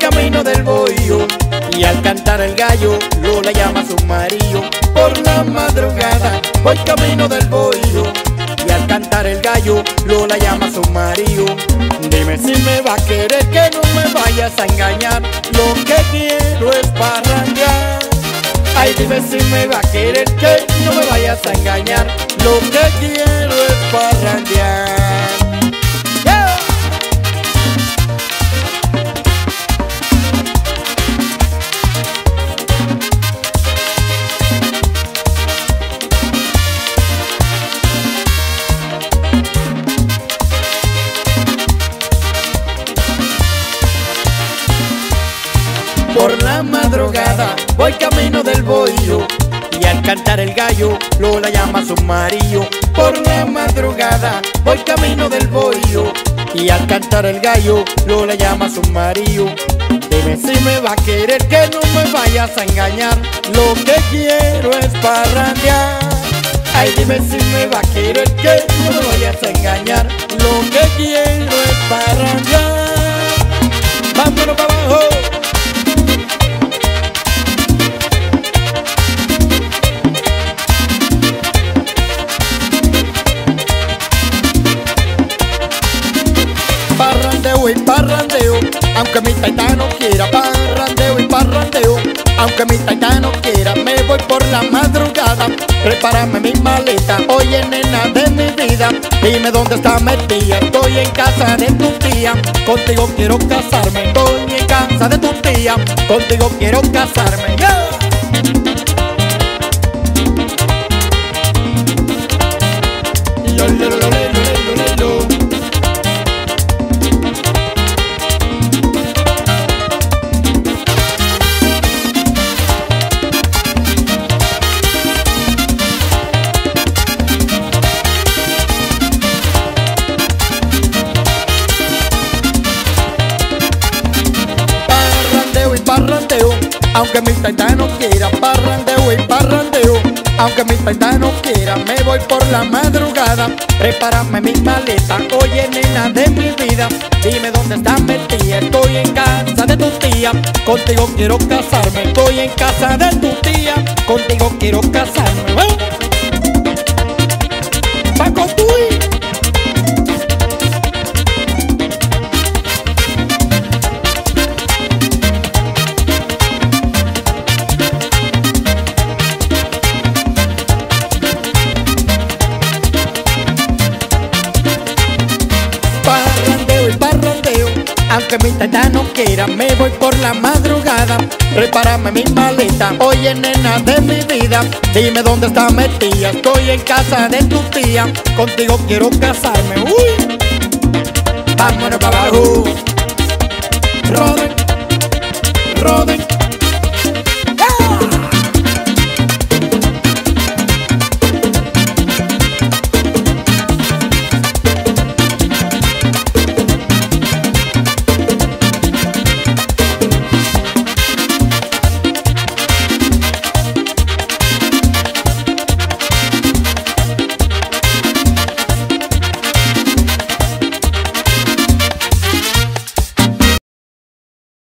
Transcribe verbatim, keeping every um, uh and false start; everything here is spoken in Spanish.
camino del bohío y al cantar el gallo Lola llama a su marido. Por la madrugada voy camino del bohío y al cantar el gallo Lola llama a su marido. Dime si me va a querer, que no me vayas a engañar, lo que quiero es parrandear. Ay, dime si me va a querer, que no me vayas a engañar, lo que quiero es parrandear. Por la madrugada voy camino del bohío y al cantar el gallo Lola llama a su marido. Por la madrugada voy camino del bohío y al cantar el gallo Lola llama a su marido. Dime si me va a querer, que no me vayas a engañar, lo que quiero es parrandear. Ay, dime si me va a querer, que no me vayas a engañar, lo que quiero es parrandear. Vámonos para abajo. Parrandeo y parrandeo, aunque mi taita no quiera. Parrandeo y parrandeo, aunque mi taita no quiera. Me voy por la madrugada, prepárame mi maleta. Oye, nena de mi vida, dime dónde está mi tía. Estoy en casa de tu tía, contigo quiero casarme. Estoy en casa de tu tía, contigo quiero casarme. Yeah. Yo, yo, yo, yo, yo, yo, yo. Parrandeo, aunque mi taita no quiera. Parrandeo y parrandeo, aunque mi taita no quiera. Me voy por la madrugada, prepárame mi maleta. Oye, nena de mi vida, dime dónde está mi tía. Estoy en casa de tu tía, contigo quiero casarme. Estoy en casa de tu tía, contigo quiero casarme. ¿Eh? Paco Tuy. Parrandeo y parrandeo, aunque mi taita no quiera. Me voy por la madrugada, prepárame mi maleta. Oye, nena de mi vida, dime dónde está mi tía. Estoy en casa de tu tía, contigo quiero casarme. Uy, vámonos para abajo. Robert.